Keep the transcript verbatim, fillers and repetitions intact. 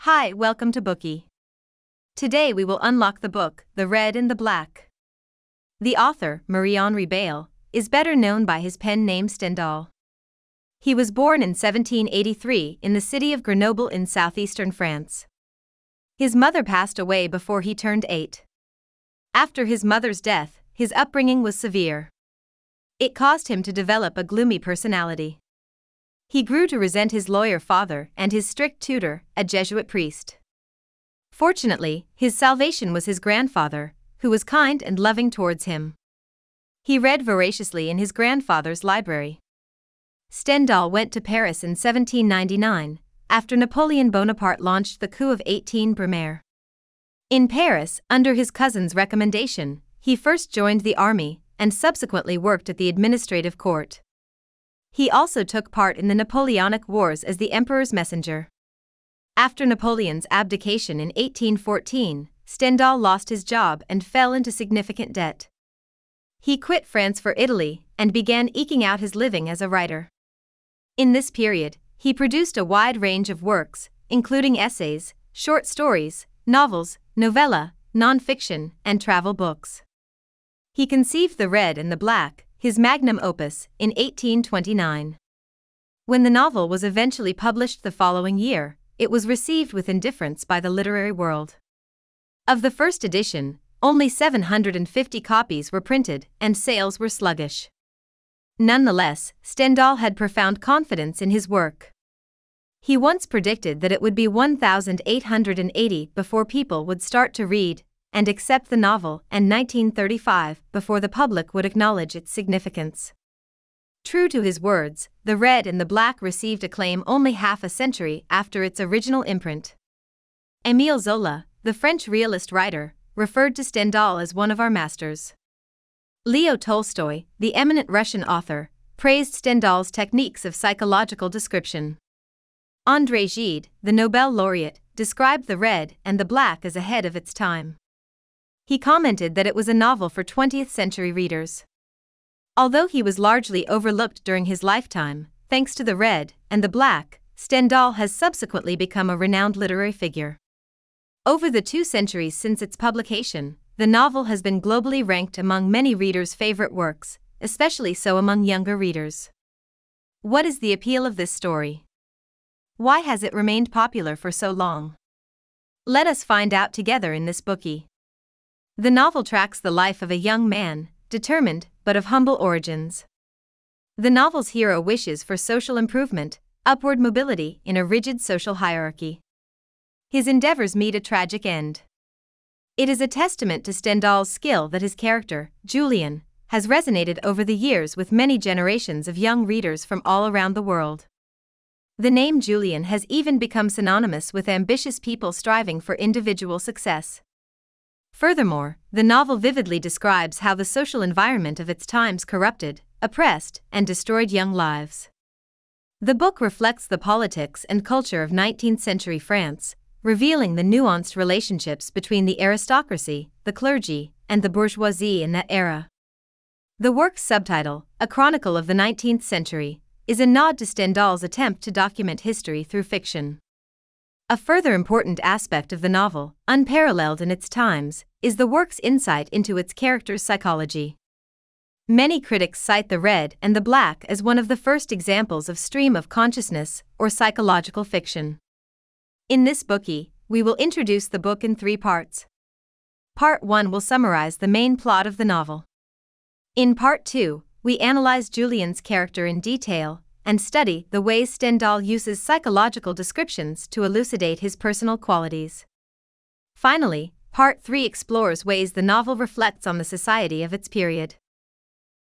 Hi, welcome to Bookie. Today we will unlock the book, The Red and the Black. The author, Marie-Henri Beyle, is better known by his pen name Stendhal. He was born in seventeen eighty-three in the city of Grenoble in southeastern France. His mother passed away before he turned eight. After his mother's death, his upbringing was severe. It caused him to develop a gloomy personality. He grew to resent his lawyer father and his strict tutor, a Jesuit priest. Fortunately, his salvation was his grandfather, who was kind and loving towards him. He read voraciously in his grandfather's library. Stendhal went to Paris in seventeen ninety-nine, after Napoleon Bonaparte launched the coup of eighteen Brumaire. In Paris, under his cousin's recommendation, he first joined the army and subsequently worked at the administrative court. He also took part in the Napoleonic Wars as the emperor's messenger. After Napoleon's abdication in eighteen fourteen, Stendhal lost his job and fell into significant debt. He quit France for Italy and began eking out his living as a writer. In this period, he produced a wide range of works, including essays, short stories, novels, novella, non-fiction, and travel books. He conceived The Red and the Black, his magnum opus, in eighteen twenty-nine. When the novel was eventually published the following year, it was received with indifference by the literary world. Of the first edition, only seven hundred fifty copies were printed and sales were sluggish. Nonetheless, Stendhal had profound confidence in his work. He once predicted that it would be one thousand eight hundred eighty before people would start to read and accept the novel, and nineteen thirty-five before the public would acknowledge its significance. True to his words, The Red and the Black received acclaim only half a century after its original imprint. Émile Zola, the French realist writer, referred to Stendhal as one of our masters. Leo Tolstoy, the eminent Russian author, praised Stendhal's techniques of psychological description. André Gide, the Nobel laureate, described The Red and the Black as ahead of its time. He commented that it was a novel for twentieth century readers. Although he was largely overlooked during his lifetime, thanks to The Red and the Black, Stendhal has subsequently become a renowned literary figure. Over the two centuries since its publication, the novel has been globally ranked among many readers' favorite works, especially so among younger readers. What is the appeal of this story? Why has it remained popular for so long? Let us find out together in this Bookie. The novel tracks the life of a young man, determined, but of humble origins. The novel's hero wishes for social improvement, upward mobility in a rigid social hierarchy. His endeavors meet a tragic end. It is a testament to Stendhal's skill that his character, Julien, has resonated over the years with many generations of young readers from all around the world. The name Julien has even become synonymous with ambitious people striving for individual success. Furthermore, the novel vividly describes how the social environment of its times corrupted, oppressed, and destroyed young lives. The book reflects the politics and culture of nineteenth century France, revealing the nuanced relationships between the aristocracy, the clergy, and the bourgeoisie in that era. The work's subtitle, A Chronicle of the nineteenth century, is a nod to Stendhal's attempt to document history through fiction. A further important aspect of the novel, unparalleled in its times, is the work's insight into its characters' psychology. Many critics cite The Red and the Black as one of the first examples of stream of consciousness or psychological fiction. In this Bookie, we will introduce the book in three parts. Part one will summarize the main plot of the novel. In Part two, we analyze Julien's character in detail and study the ways Stendhal uses psychological descriptions to elucidate his personal qualities. Finally, Part three explores ways the novel reflects on the society of its period.